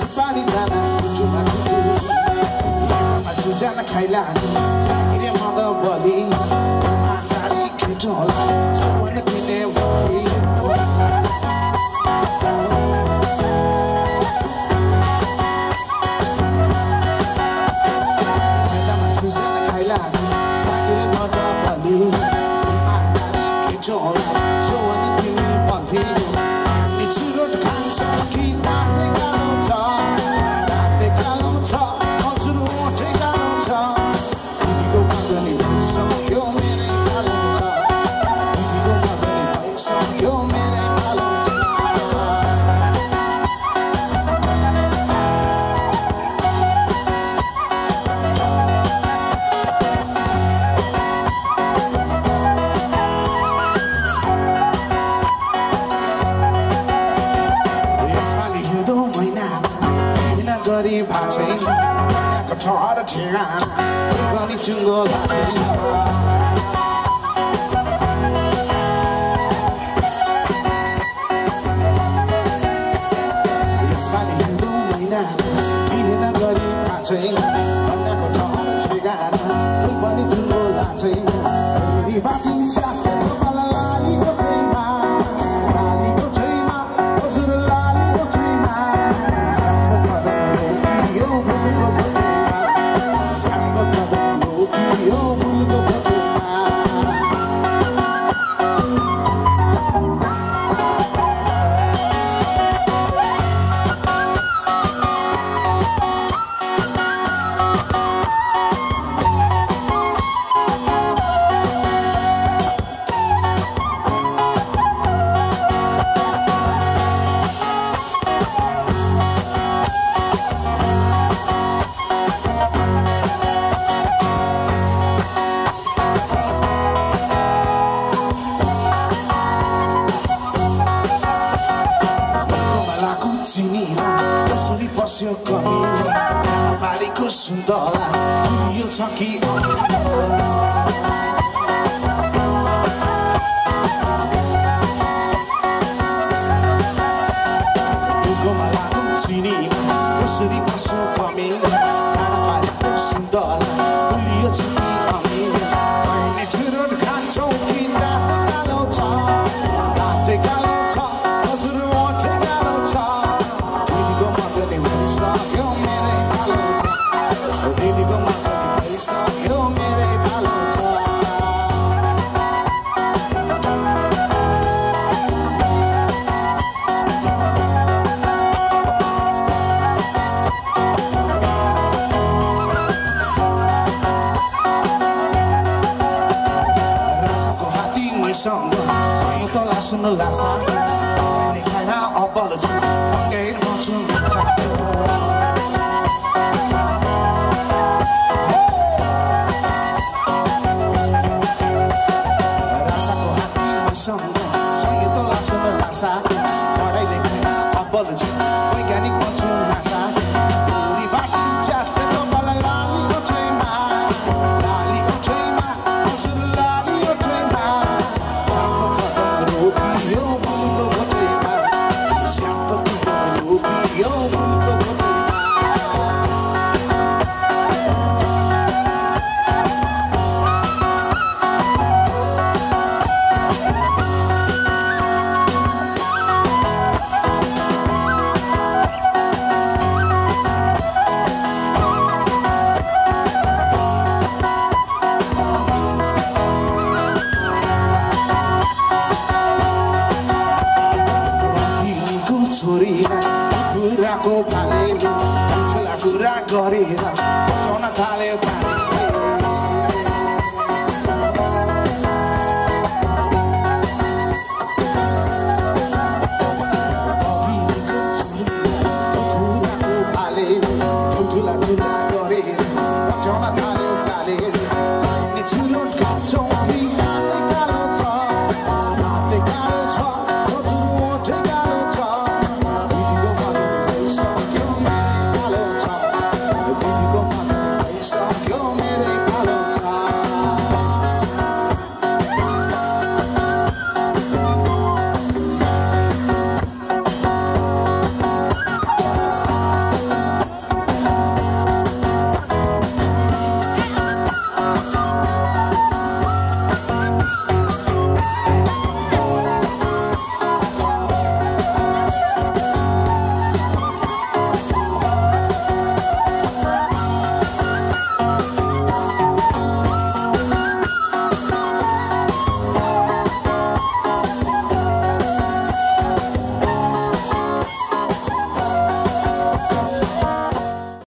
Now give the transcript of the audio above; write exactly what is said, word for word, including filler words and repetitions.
सुपारी दाना कुटुमा कुटु आमा सुजाना खाइला सागिरे मद बलि आँखारी केटो होला सुवन दिने बलि आमा सुजाना खाइला सागिरे मद बलि आँखारी केटो होला सुवन दिने बलि चुरोट खान्छ कि नाते गालो छ नाते गालो छ हजुर ओठे गालो छ दिदीको मगनी भइसक्यो मेरै गालो छ दिदीको मगनी भइसक्यो मेरै गालो छ गरी भाछैन यहाँको ठहर ठेगाना गनी चुङ्गो लाछैन यसपालि हिउँदो महिना बिहेन गरी भाछैन यहाँको ठहर ठेगाना गनी चुङ्गो लाछैन बाँचिन्छ लालीको ठैमा लालीको ठैमा हजुर लालीको ठैमा कसरी बस्यो कमी बारीको सुन्तला यो छ कि गोमालाको चिनी कसरी बस्यो कमी बारीको सुन्तला यो छ कि अमी अहिले चुरोट खान्छौ कि रातो कालो छ रातो कालो छ हजुर ओठे कालो छ भइसक्यो मेरै बालो छ दिदीको मगनी भइसक्यो मेरै बालो छ राजाको हात्ती मैसँग सही तला सुन्न लासा खाना अब्बल छु अङ्गै छु राजाको हात्ती मैसँग सही तला सुन्न लासा पढाइले खाना अब्बल छु वैज्ञानिक बन्छु नासा उनी बाँचिन्छ तपाईँलाई लालीको ठैमा लालीको ठैमा हजुर लालीको ठैमा श्यामको कदम रोकियो फुलको भोटेमा श्यामको कदम रोकियो फुलको भोटेमा कुराको भालेले ठुला कुरा गरेर बचाउन थाल्यो ठुला कुरा गरेर बचाउन थाल्यो काले चुरोट खान्छौ